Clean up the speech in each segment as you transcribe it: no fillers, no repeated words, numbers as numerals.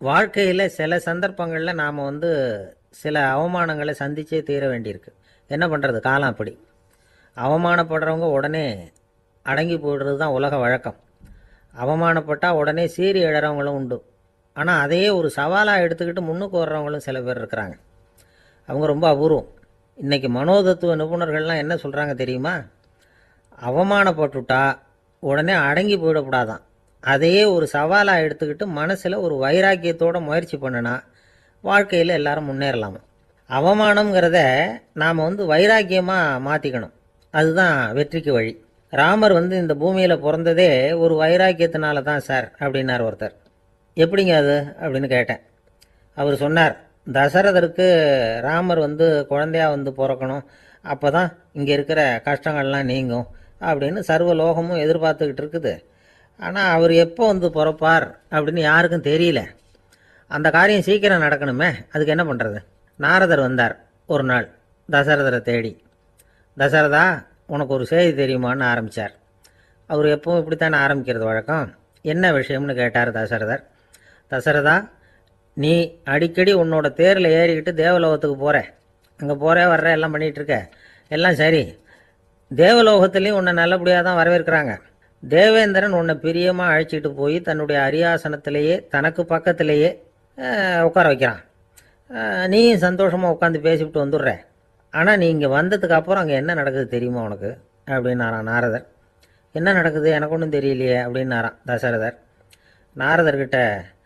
வாழ்க்கையில் சில சந்தர்ப்பங்களில் நாம் சில அவமானங்களை சந்திச்சே தீர வேண்டியிருக்கு. என்ன பண்ணுறது, காலம் அப்படி. அவமானப்படுறவங்க உடனே அடங்கி போய்டுறது தான் உலக வழக்கம். அவமானப்பட்டால் உடனே சீறி எழறவங்களும் உண்டு. ஆனால் அதையே ஒரு சவாலாக எடுத்துக்கிட்டு முன்னுக்கு வர்றவங்களும் சில பேர் இருக்கிறாங்க. அவங்க ரொம்ப அபூர்வம். இன்றைக்கி மனோதத்துவ நிபுணர்கள்லாம் என்ன சொல்கிறாங்க தெரியுமா? அவமானப்பட்டுட்டா உடனே அடங்கி போயிடக்கூடாதான். அதையே ஒரு சவாலாக எடுத்துக்கிட்டு மனசில் ஒரு வைராக்கியத்தோடு முயற்சி பண்ணினா வாழ்க்கையில் எல்லாரும் முன்னேறலாமா. அவமானங்கிறத நாம் வைராக்கியமாக மாற்றிக்கணும். அதுதான் வெற்றிக்கு வழி. ராமர் இந்த பூமியில் பிறந்ததே ஒரு வைராக்கியத்தினால தான் சார் அப்படின்னார் ஒருத்தர். எப்படிங்க அது அப்படின்னு கேட்டேன். அவர் சொன்னார், தசரதருக்கு ராமர் குழந்தையாக பிறக்கணும், அப்போ தான் இங்கே இருக்கிற கஷ்டங்கள்லாம் நீங்கும் அப்படின்னு சர்வ லோகமும் எதிர்பார்த்துக்கிட்டு இருக்குது. ஆனால் அவர் எப்போ பிறப்பார் அப்படின்னு யாருக்கும் தெரியல. அந்த காரியம் சீக்கிரம் நடக்கணுமே, அதுக்கு என்ன பண்ணுறது? நாரதர் வந்தார் ஒரு நாள் தசரதரை தேடி. தசரதா, உனக்கு ஒரு செய்தி தெரியுமான்னு ஆரம்பித்தார். அவர் எப்பவும் இப்படித்தானே ஆரம்பிக்கிறது வழக்கம். என்ன விஷயம்னு கேட்டார் தசரதர். தசரதா, நீ அடிக்கடி உன்னோட தேரில் ஏறிக்கிட்டு தேவலோகத்துக்கு போகிற, அங்கே போகிற வர்ற எல்லாம் பண்ணிகிட்ருக்க, எல்லாம் சரி. தேவலோகத்துலேயும் உன்னை நல்லபடியாக தான் வரவேற்கிறாங்க. தேவேந்திரன் உன்னை பிரியமாக அழைச்சிட்டு போய் தன்னுடைய அரியாசனத்திலேயே தனக்கு பக்கத்திலேயே உட்கார வைக்கிறான். நீயும் சந்தோஷமாக உட்காந்து பேசிவிட்டு வந்துடுற. ஆனால் நீ இங்கே வந்ததுக்கு அப்புறம் அங்கே என்ன நடக்குது தெரியுமா உனக்கு அப்படின்னாரான் நாரதர். என்ன நடக்குது எனக்கு ஒன்றும் தெரியலையே அப்படின்னாரான் தசரதர். நாரதர்கிட்ட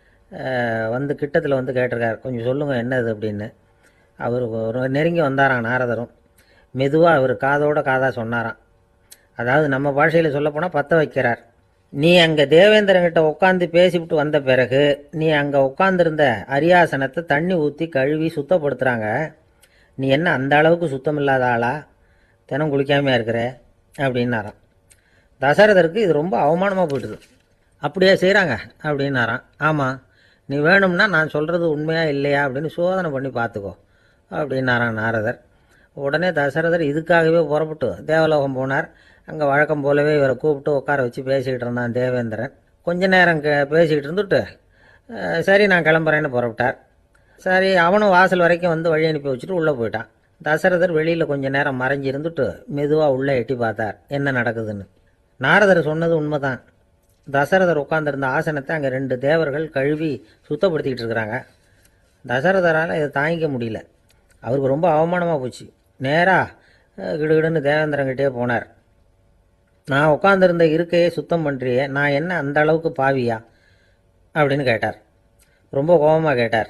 கிட்டத்தில் கேட்டிருக்கார், கொஞ்சம் சொல்லுங்கள் என்னது அப்படின்னு. அவர் நெருங்கி வந்தாரான் நாரதரும். மெதுவாக அவர் காதோட காதாக சொன்னாராம். அதாவது நம்ம பாஷையில் சொல்லப்போனால் பற்ற வைக்கிறார். நீ அங்கே தேவேந்திரங்கிட்ட உட்காந்து பேசிவிட்டு வந்த பிறகு நீ அங்கே உட்காந்துருந்த அரியாசனத்தை தண்ணி ஊற்றி கழுவி சுத்தப்படுத்துகிறாங்க. நீ என்ன அந்த அளவுக்கு சுத்தம் இல்லாத ஆளா? தினம் குளிக்காமையாக இருக்கிற அப்படின்னாராம். தசரதருக்கு இது ரொம்ப அவமானமாக போயிட்டுது. அப்படியே செய்கிறாங்க அப்படின்னாராம். ஆமாம், நீ வேணும்னா நான் சொல்கிறது உண்மையா இல்லையா அப்படின்னு சோதனை பண்ணி பார்த்துக்கோ அப்படின்னாரான் நாரதர். உடனே தசரதர் இதுக்காகவே புறப்பட்டு தேவலோகம் போனார். அங்கே வழக்கம் போலவே இவரை கூப்பிட்டு உட்கார வச்சு பேசிக்கிட்டு இருந்தான் தேவேந்திரன். கொஞ்ச நேரம் பேசிக்கிட்டு இருந்துட்டு சரி நான் கிளம்புறேன்னு புறப்பட்டார். சரி, அவனும் வாசல் வரைக்கும் வழி அனுப்பி வச்சுட்டு உள்ளே போயிட்டான். தசரதர் வெளியில் கொஞ்சம் நேரம் மறைஞ்சி இருந்துட்டு மெதுவாக உள்ளே எட்டி பார்த்தார் என்ன நடக்குதுன்னு. நாரதர் சொன்னது உண்மைதான். தசரதர் உட்காந்துருந்த ஆசனத்தை அங்கே 2 தேவர்கள் கழுவி சுத்தப்படுத்திக்கிட்டு இருக்கிறாங்க. தசரதரால் இதை தாங்கிக்க முடியல. அவருக்கு ரொம்ப அவமானமாக போச்சு. நேராக கிடுகிடுன்னு தேவேந்திரங்கிட்டே போனார். நான் உட்காந்துருந்த இருக்கையே சுத்தம் பண்ணுறியே, நான் என்ன அந்த அளவுக்கு பாவியா அப்படின்னு கேட்டார். ரொம்ப கோபமாக கேட்டார்.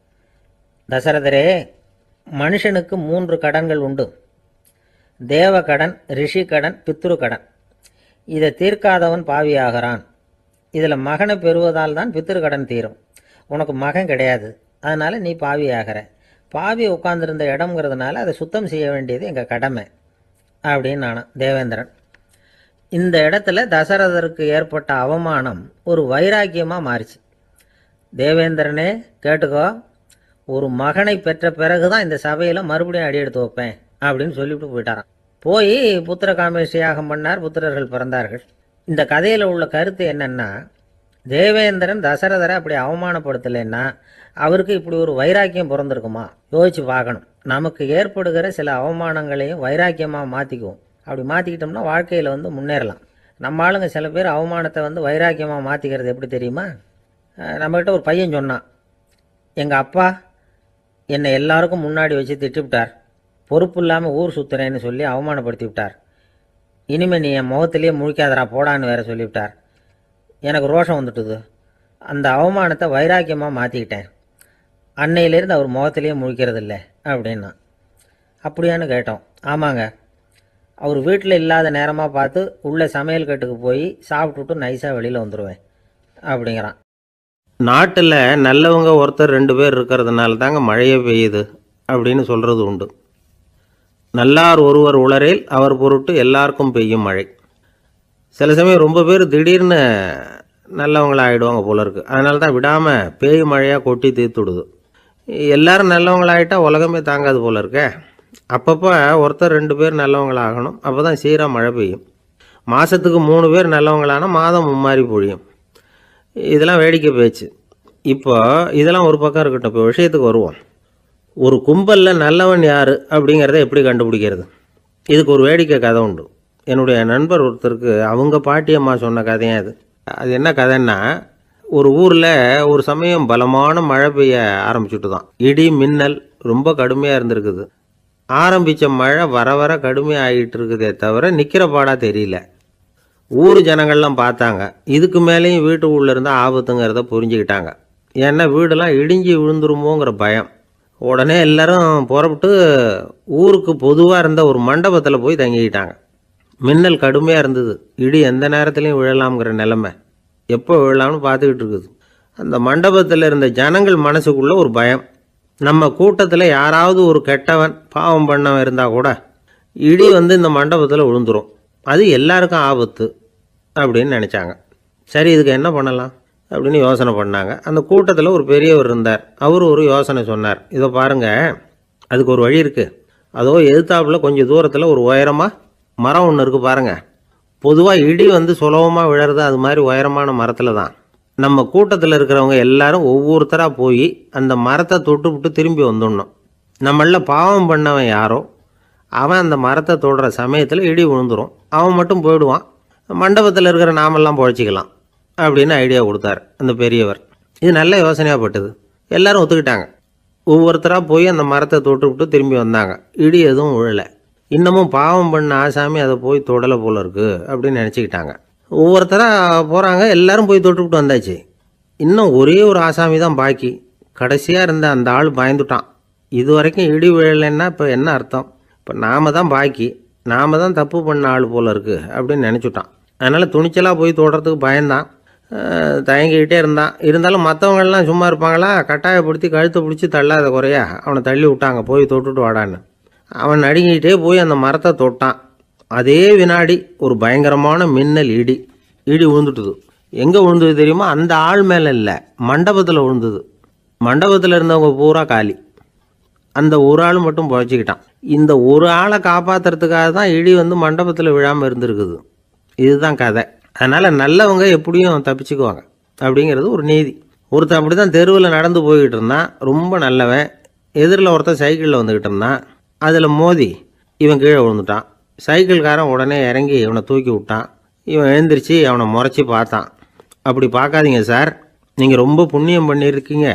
தசரதரே, மனுஷனுக்கு 3 கடன்கள் உண்டு. தேவ கடன், ரிஷி கடன், பித்ரு கடன். இதை தீர்க்காதவன் பாவியாகிறான். இதில் மகனை பெறுவதால் தான் பித்ரு கடன் தீரும். உனக்கு மகன் கிடையாது, அதனால் நீ பாவியாகிற. பாவி உட்கார்ந்துருந்த இடம்ங்கிறதுனால அதை சுத்தம் செய்ய வேண்டியது எங்கள் கடமை அப்படின்னு நானான் தேவேந்திரன். இந்த இடத்துல தசரதருக்கு ஏற்பட்ட அவமானம் ஒரு வைராக்கியமாக மாறிச்சு. தேவேந்திரனே கேட்டுக்கோ, ஒரு மகனை பெற்ற பிறகு தான் இந்த சபையில் மறுபடியும் அடி எடுத்து வைப்பேன் அப்படின்னு சொல்லிவிட்டு போயிட்டாரான். போய் புத்திர காமேஷ் யாகம் பண்ணார். புத்திரர்கள் பிறந்தார்கள். இந்த கதையில் உள்ள கருத்து என்னென்னா, தேவேந்திரன் தசரதரை அப்படி அவமானப்படுத்தலைன்னா அவருக்கு இப்படி ஒரு வைராக்கியம் பிறந்திருக்குமா? யோசிச்சு பார்க்கணும். நமக்கு ஏற்படுகிற சில அவமானங்களையும் வைராக்கியமாக மாற்றிக்குவோம். அப்படி மாற்றிக்கிட்டோம்னா வாழ்க்கையில் முன்னேறலாம். நம்ம ஆளுங்க சில பேர் அவமானத்தை வைராக்கியமாக மாற்றிக்கிறது எப்படி தெரியுமா? நம்மகிட்ட ஒரு பையன் சொன்னான், எங்கள் அப்பா என்னை எல்லாருக்கும் முன்னாடி வச்சு திட்டிவிட்டார், பொறுப்பு இல்லாமல் ஊர் சுற்றுறேன்னு சொல்லி அவமானப்படுத்தி விட்டார். இனிமேல் நீ என் முகத்திலேயே முழிக்காதரா போடான்னு வேற சொல்லிவிட்டார். எனக்கு ரோஷம் வந்துட்டுது. அந்த அவமானத்தை வைராக்கியமாக மாற்றிக்கிட்டேன். அன்னையிலேருந்து அவர் முகத்திலேயே முழிக்கிறது இல்லை அப்படின்னா. அப்படியான்னு கேட்டோம். ஆமாங்க, அவர் வீட்டில் இல்லாத நேரமாக பார்த்து உள்ளே சமையல் கட்டுக்கு போய் சாப்பிட்டுட்டு நைஸாக வெளியில் வந்துடுவேன் அப்படிங்கிறான். நாட்டில் நல்லவங்க ஒருத்தர் 2 பேர் இருக்கிறதுனால தாங்க மழையே பெய்யுது அப்படின்னு சொல்கிறது உண்டு. நல்லார் ஒருவர் உளரேல் அவர் பொருட்டு எல்லாருக்கும் பெய்யும் மழை. சில சமயம் ரொம்ப பேர் திடீர்னு நல்லவங்களாகிடுவாங்க போல இருக்குது. அதனால தான் விடாமல் பேய் மழையாக கொட்டி தீர்த்து விடுது. எல்லோரும் நல்லவங்களாகிட்டால் உலகமே தாங்காது போல இருக்க. அப்பப்போ ஒருத்தர் 2 பேர் நல்லவங்களாகணும். அப்போ தான் சீராக மழை பெய்யும். மாதத்துக்கு 3 பேர் நல்லவங்களான மாதம் மும்மாரி பொழியும். இதெல்லாம் வேடிக்கை பேச்சு. இப்போ இதெல்லாம் ஒரு பக்கம் இருக்கட்டும். இப்போ விஷயத்துக்கு வருவோம். ஒரு கும்பலில் நல்லவன் யார் அப்படிங்கிறத எப்படி கண்டுபிடிக்கிறது? இதுக்கு ஒரு வேடிக்கை கதை உண்டு. என்னுடைய நண்பர் ஒருத்தருக்கு அவங்க பாட்டியம்மா சொன்ன கதையும் அது. அது என்ன கதைன்னா, ஒரு ஊரில் ஒரு சமயம் பலமான மழை பெய்ய ஆரம்பிச்சுட்டு தான். இடி மின்னல் ரொம்ப கடுமையாக இருந்திருக்குது. ஆரம்பித்த மழை வர வர கடுமையாக ஆகிட்டு இருக்குதே தவிர நிற்கிற பாடாக தெரியல. ஊர் ஜனங்கள்லாம் பார்த்தாங்க. இதுக்கு மேலேயும் வீட்டுக்குள்ளே இருந்தால் ஆபத்துங்கிறத புரிஞ்சுக்கிட்டாங்க. ஏன்னா வீடெல்லாம் இடிஞ்சு விழுந்துருமோங்கிற பயம். உடனே எல்லாரும் புறப்பட்டு ஊருக்கு பொதுவாக இருந்த ஒரு மண்டபத்தில் போய் தங்கிக்கிட்டாங்க. மின்னல் கடுமையாக இருந்தது. இடி எந்த நேரத்துலையும் விழலாம்ங்கிற நிலைமை. எப்போ விழலாம்னு பார்த்துக்கிட்டு இருக்குது. அந்த மண்டபத்தில் இருந்த ஜனங்கள் மனசுக்குள்ளே ஒரு பயம். நம்ம கூட்டத்தில் யாராவது ஒரு கெட்டவன் பாவம் பண்ணவன் இருந்தால் கூட இடி இந்த மண்டபத்தில் விழுந்துடும், அது எல்லாருக்கும் ஆபத்து அப்படின்னு நினச்சாங்க. சரி, இதுக்கு என்ன பண்ணலாம் அப்படின்னு யோசனை பண்ணாங்க. அந்த கூட்டத்தில் ஒரு பெரியவர் இருந்தார். அவர் ஒரு யோசனை சொன்னார். இதை பாருங்கள், அதுக்கு ஒரு வழி இருக்குது. அதோ எதிர்த்தாப்புல கொஞ்சம் தூரத்தில் ஒரு உயரமாக மரம் ஒன்று இருக்குது பாருங்கள். பொதுவாக இடி சுலபமாக விழறது அது மாதிரி உயரமான மரத்தில் தான். நம்ம கூட்டத்தில் இருக்கிறவங்க எல்லாரும் ஒவ்வொருத்தராக போய் அந்த மரத்தை தொட்டு விட்டு திரும்பி வந்துடணும். நம்மள பாவம் பண்ணவன் யாரோ அவன் அந்த மரத்தை தொடுற சமயத்தில் இடி விழுந்துடும். அவன் மட்டும் போயிடுவான். மண்டபத்தில் இருக்கிற நாமெல்லாம் பொழைச்சிக்கலாம் அப்படின்னு ஐடியா கொடுத்தார் அந்த பெரியவர். இது நல்ல யோசனையாக பட்டது. எல்லாரும் ஒத்துக்கிட்டாங்க. ஒவ்வொருத்தராக போய் அந்த மரத்தை தொட்டு விட்டு திரும்பி வந்தாங்க. இடி எதுவும் விழலை. இன்னமும் பாவம் பண்ண ஆசாமி அதை போய் தொடலை போல இருக்குது அப்படின்னு நினச்சிக்கிட்டாங்க. ஒவ்வொருத்தராக போகிறாங்க. எல்லாரும் போய் தொட்டுவிட்டு வந்தாச்சு. இன்னும் ஒரே ஒரு ஆசாமி தான் பாக்கி. கடைசியாக இருந்த அந்த ஆள் பயந்துட்டான். இது வரைக்கும் இடி விழலைன்னா இப்போ என்ன அர்த்தம்? இப்போ நாம் தான் பாக்கி, நாம் தான் தப்பு பண்ண ஆள் போல இருக்குது அப்படின்னு நினச்சிட்டான். அதனால் துணிச்சலாக போய் தொடுறதுக்கு பயந்தான். தயங்கிக்கிட்டே இருந்தான். இருந்தாலும் மற்றவங்கள்லாம் சும்மா இருப்பாங்களா? கட்டாயப்படுத்தி கழுத்தை பிடிச்சி தள்ளாத குறையா அவனை தள்ளி விட்டாங்க. போய் தொட்டுட்டு வாடான்னு. அவன் நடுங்கிட்டே போய் அந்த மரத்தை தொட்டான். அதே வினாடி ஒரு பயங்கரமான மின்னல் இடி விழுந்துட்டுது. எங்கே விழுந்தது தெரியுமா? அந்த ஆள் மேலே இல்லை, மண்டபத்தில் விழுந்தது. மண்டபத்தில் இருந்தவங்க பூரா காலி. அந்த ஒரு ஆள் மட்டும் புழைச்சிக்கிட்டான். இந்த ஒரு ஆளை காப்பாற்றுறதுக்காக தான் இடி மண்டபத்தில் விழாமல் இருந்திருக்குது. இதுதான் கதை. அதனால் நல்லவங்க எப்படியும் தப்பிச்சுக்குவாங்க அப்படிங்கிறது ஒரு நீதி. ஒருத்தன் அப்படி தான் தெருவில் நடந்து போய்கிட்டு இருந்தான். ரொம்ப நல்லவன். எதிரில் ஒருத்தன் சைக்கிளில் வந்துக்கிட்டு இருந்தான். அதில் மோதி இவன் கீழே விழுந்துட்டான். சைக்கிள்காரன் உடனே இறங்கி இவனை தூக்கி விட்டான். இவன் எழுந்திரிச்சு அவனை முறைச்சி பார்த்தான். அப்படி பார்க்காதீங்க சார், நீங்கள் ரொம்ப புண்ணியம் பண்ணியிருக்கீங்க,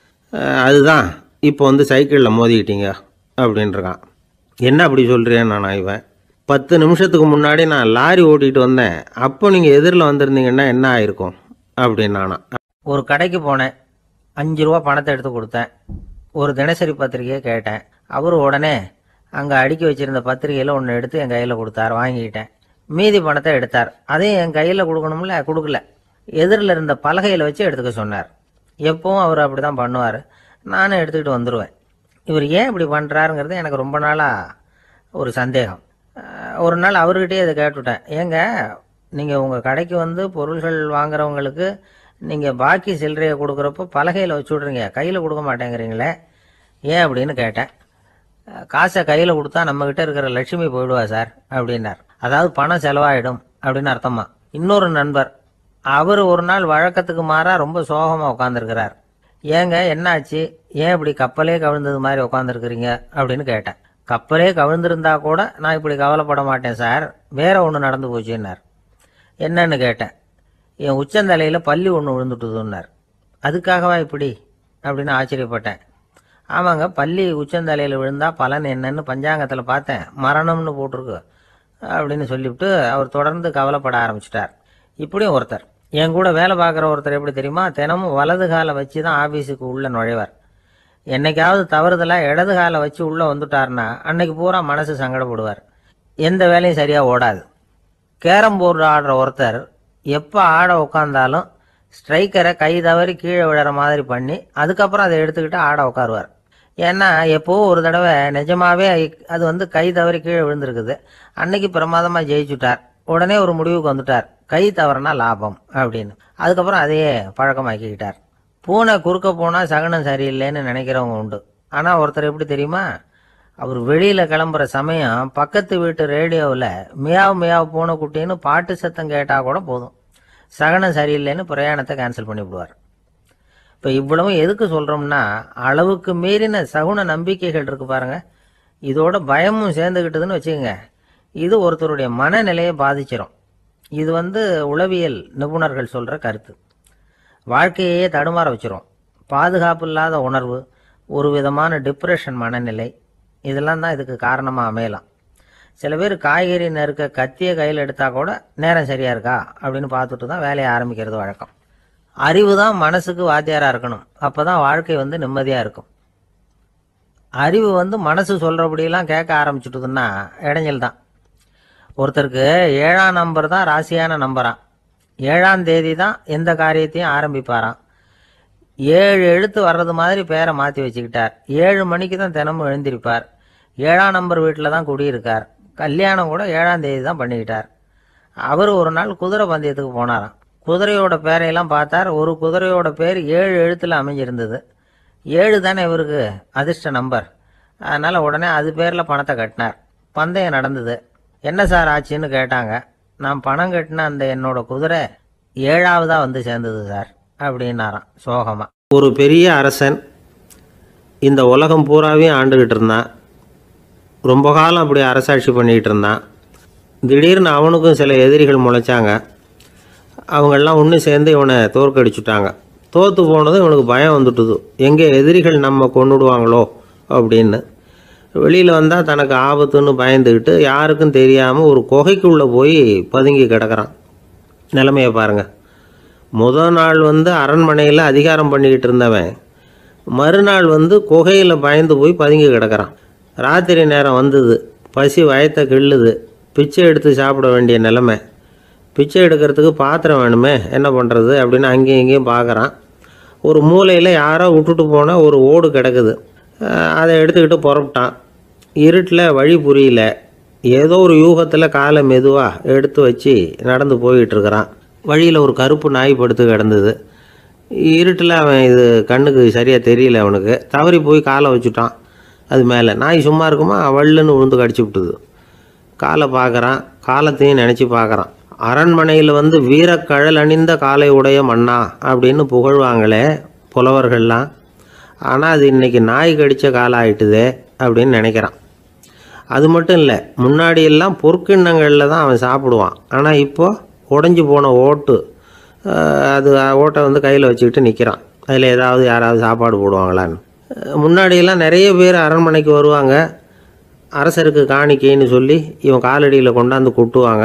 அதுதான் இப்போ சைக்கிளில் மோதிக்கிட்டீங்க அப்படின்றான். என்ன அப்படி சொல்கிறேன்னு நான் இவன் 10 நிமிஷத்துக்கு முன்னாடி நான் லாரி ஓட்டிகிட்டு வந்தேன், அப்போ நீங்கள் எதிரில் வந்திருந்தீங்கன்னா என்ன ஆயிருக்கும் அப்படின்னு நானா. ஒரு கடைக்கு போனேன். 5 ரூபா பணத்தை எடுத்து கொடுத்தேன். ஒரு தினசரி பத்திரிகையை கேட்டேன். அவர் உடனே அங்கே அடுக்கி வச்சுருந்த பத்திரிகையில் ஒன்று எடுத்து என் கையில் கொடுத்தார். வாங்கிக்கிட்டேன். மீதி பணத்தை எடுத்தார். அதையும் என் கையில் கொடுக்கணும்ல, கொடுக்கல. எதிரில் இருந்த பலகையில் வச்சு எடுத்துக்க சொன்னார். எப்பவும் அவர் அப்படி தான் பண்ணுவார். நானும் எடுத்துக்கிட்டு வந்துடுவேன். இவர் ஏன் இப்படி பண்ணுறாருங்கிறது எனக்கு ரொம்ப நாளாக ஒரு சந்தேகம். ஒரு நாள் அவர்கிட்டயே இதை கேட்டுவிட்டேன். ஏங்க, நீங்கள் உங்கள் கடைக்கு பொருள்கள் வாங்குறவங்களுக்கு நீங்கள் பாக்கி சில்லறையை கொடுக்குறப்போ பலகையில் வச்சு விட்றீங்க, கையில் கொடுக்க மாட்டேங்கிறீங்களே, ஏன் அப்படின்னு கேட்டேன். காசை கையில் கொடுத்தா நம்மக்கிட்ட இருக்கிற லட்சுமி போயிடுவா சார் அப்படின்னார். அதாவது பணம் செலவாயிடும் அப்படின்னு அர்த்தமா. இன்னொரு நண்பர், அவர் ஒரு நாள் வழக்கத்துக்கு மாறாக ரொம்ப சோகமாக உட்காந்துருக்கிறார். ஏங்க என்னாச்சு, ஏன் இப்படி கப்பலே கவிழ்ந்தது மாதிரி உட்காந்துருக்குறீங்க அப்படின்னு கேட்டேன். கப்பலே கவிழ்ந்திருந்தா கூட நான் இப்படி கவலைப்பட மாட்டேன் சார், வேற ஒன்று நடந்து போச்சுன்னார். என்னன்னு கேட்டேன். என் உச்சந்தலையில் பள்ளி ஒன்று விழுந்துட்டுதுன்னார். அதுக்காகவா இப்படி அப்படின்னு ஆச்சரியப்பட்டேன். ஆமாங்க, பள்ளி உச்சந்தலையில் விழுந்தால் பலன் என்னன்னு பஞ்சாங்கத்தில் பார்த்தேன், மரணம்னு போட்டிருக்கு அப்படின்னு சொல்லிவிட்டு அவர் தொடர்ந்து கவலைப்பட ஆரம்பிச்சிட்டார். இப்படியும் ஒருத்தர், என் கூட வேலை பார்க்குற ஒருத்தர் எப்படி தெரியுமா, தினமும் வலது காலை வச்சு தான் ஆஃபீஸுக்கு உள்ளே நுழைவார். என்னைக்காவது தவறுதலாக இடது காலை வச்சு உள்ளே வந்துட்டார்னா அன்னைக்கு பூரா மனசு சங்கடப்படுவார். எந்த வேலையும் சரியாக ஓடாது. கேரம் போர்டு ஆடுற ஒருத்தர் எப்போ ஆட உட்காந்தாலும் ஸ்ட்ரைக்கரை கை தவறி கீழே விழுற மாதிரி பண்ணி அதுக்கப்புறம் அதை எடுத்துக்கிட்டு ஆட உட்காருவார். ஏன்னா எப்போ ஒரு தடவை நிஜமாவே அது கை தவறி கீழே விழுந்திருக்குது. அன்னைக்கு பிரமாதமாக ஜெயிச்சுட்டார். உடனே ஒரு முடிவுக்கு வந்துட்டார், கை தவறுனா லாபம் அப்படின்னு. அதுக்கப்புறம் அதையே பழக்கமாக்கிக்கிட்டார். பூனை குறுக்க போனால் சகனம் சரியில்லைன்னு நினைக்கிறவங்க உண்டு. ஆனால் ஒருத்தர் எப்படி தெரியுமா, அவர் வெளியில் கிளம்புற சமயம் பக்கத்து வீட்டு ரேடியோவில் மியாவ் மியாவ் பூனை குட்டின்னு பாட்டு சத்தம் கேட்டால் கூட போதும், சகனம் சரியில்லைன்னு பிரயாணத்தை கேன்சல் பண்ணிவிடுவார். இப்போ இவ்வளவும் எதுக்கு சொல்கிறோம்னா, அளவுக்கு மீறின சகுன நம்பிக்கைகள் இருக்கு பாருங்க, இதோட பயமும் சேர்ந்துக்கிட்டதுன்னு வச்சுக்கோங்க, இது ஒருத்தருடைய மனநிலையை பாதிச்சிடும். இது உளவியல் நிபுணர்கள் சொல்கிற கருத்து. வாழ்க்கையே தடுமாற வச்சிரும். பாதுகாப்பு இல்லாத உணர்வு, ஒரு விதமான டிப்ரெஷன் மனநிலை, இதெல்லாம் தான் இதுக்கு காரணமாக அமையலாம். சில பேர் காய்கறி நறுக்க கத்தியை கையில் எடுத்தால் கூட நேரம் சரியாக இருக்கா அப்படின்னு பார்த்துட்டு தான் வேலையை ஆரம்பிக்கிறது வழக்கம். அறிவு தான் மனசுக்கு வாத்தியாராக இருக்கணும். அப்போ தான் வாழ்க்கை நிம்மதியாக இருக்கும். அறிவு மனசு சொல்கிறபடியெல்லாம் கேட்க ஆரம்பிச்சுட்டுதுன்னா இடைஞ்சல் தான். ஒருத்தருக்கு 7ஆம் நம்பர் தான் ராசியான நம்பராம். 7ஆம் தேதி தான் எந்த காரியத்தையும் ஆரம்பிப்பாராம். 7 எழுத்து வர்றது மாதிரி பேரை மாற்றி வச்சுக்கிட்டார். 7 மணிக்கு தான் தினமும் எழுந்திருப்பார். 7ஆம் நம்பர் வீட்டில் தான் குடியிருக்கார். கல்யாணம் கூட 7ஆம் தேதி தான் பண்ணிக்கிட்டார். அவர் ஒரு நாள் குதிரை பந்தயத்துக்கு போனாராம். குதிரையோட பேரையெல்லாம் பார்த்தார். ஒரு குதிரையோட பேர் 7 எழுத்தில் அமைஞ்சிருந்தது. 7 தானே இவருக்கு அதிர்ஷ்ட நம்பர். அதனால் உடனே அது பேரில் பணத்தை கட்டினார். பந்தயம் நடந்தது. என்ன சார் ஆச்சுன்னு கேட்டாங்க. நான் பணம் கட்டின அந்த என்னோட குதிரை 7ஆவதாக சேர்ந்தது சார் அப்படின்னாராம் சோகமாக. ஒரு பெரிய அரசன் இந்த உலகம் பூராவையும் ஆண்டுகிட்டு இருந்தான். ரொம்ப காலம் அப்படி அரசாட்சி பண்ணிக்கிட்டு இருந்தான். திடீர்னு அவனுக்கும் சில எதிரிகள் முளைச்சாங்க. அவங்கெல்லாம் ஒன்று சேர்ந்து இவனை தோற்கடிச்சுட்டாங்க. தோற்று போனதும் இவனுக்கு பயம் வந்துட்டுது, எங்கே எதிரிகள் நம்ம கொண்டுடுவாங்களோ அப்படின்னு. வெளியில் வந்தால் தனக்கு ஆபத்துன்னு பயந்துக்கிட்டு யாருக்கும் தெரியாமல் ஒரு குகைக்குள்ளே போய் பதுங்கி கிடக்கிறான். நிலைமையை பாருங்கள். முதல் நாள் அரண்மனையில் அதிகாரம் பண்ணிக்கிட்டு இருந்தவன் மறுநாள் குகையில் பயந்து போய் பதுங்கி கிடக்கிறான். ராத்திரி நேரம் வந்தது. பசி வயத்தை கிள்ளுது. பிச்சை எடுத்து சாப்பிட வேண்டிய நிலைமை. பிச்சை எடுக்கிறதுக்கு பாத்திரம் வேணுமே, என்ன பண்ணுறது அப்படின்னு அங்கேயும் இங்கேயும் பார்க்குறான். ஒரு மூலையில் யாரோ விட்டுட்டு போன ஒரு ஓடு கிடக்குது. அதை எடுத்துக்கிட்டு புறப்பட்டான். இருட்டில் வழி புரியல. ஏதோ ஒரு யூகத்தில் காலை மெதுவாக எடுத்து வச்சு நடந்து போயிட்டுருக்கிறான். வழியில் ஒரு கருப்பு நாய் படுத்து கிடந்தது. இருட்டில் அவன் இது கண்ணுக்கு சரியாக தெரியல. அவனுக்கு தவறி போய் காலை வச்சுட்டான். அது மேலே நாய் சும்மா இருக்குமா, வள்ளுன்னு விழுந்து கடிச்சு விட்டுது. காலை பார்க்குறான். காலத்தையும் நினச்சி பார்க்குறான். அரண்மனையில் வீரக்கழல் அணிந்த காலை உடைய மன்னா அப்படின்னு புகழ்வாங்களே புலவர்கள்லாம். ஆனால் அது இன்றைக்கி நாய் கடித்த காலம் ஆகிட்டுதே அப்படின்னு நினைக்கிறான். அது மட்டும் இல்லை, முன்னாடியெல்லாம் பொற்கிண்ணங்களில் தான் அவன் சாப்பிடுவான். ஆனால் இப்போது உடஞ்சி போன ஓட்டு, அது ஓட்டை கையில் வச்சுக்கிட்டு நிற்கிறான். அதில் ஏதாவது யாராவது சாப்பாடு போடுவாங்களான்னு. முன்னாடியெல்லாம் நிறைய பேர் அரண்மனைக்கு வருவாங்க. அரசருக்கு காணிக்கைன்னு சொல்லி இவன் காலடியில் கொண்டாந்து கொட்டுவாங்க.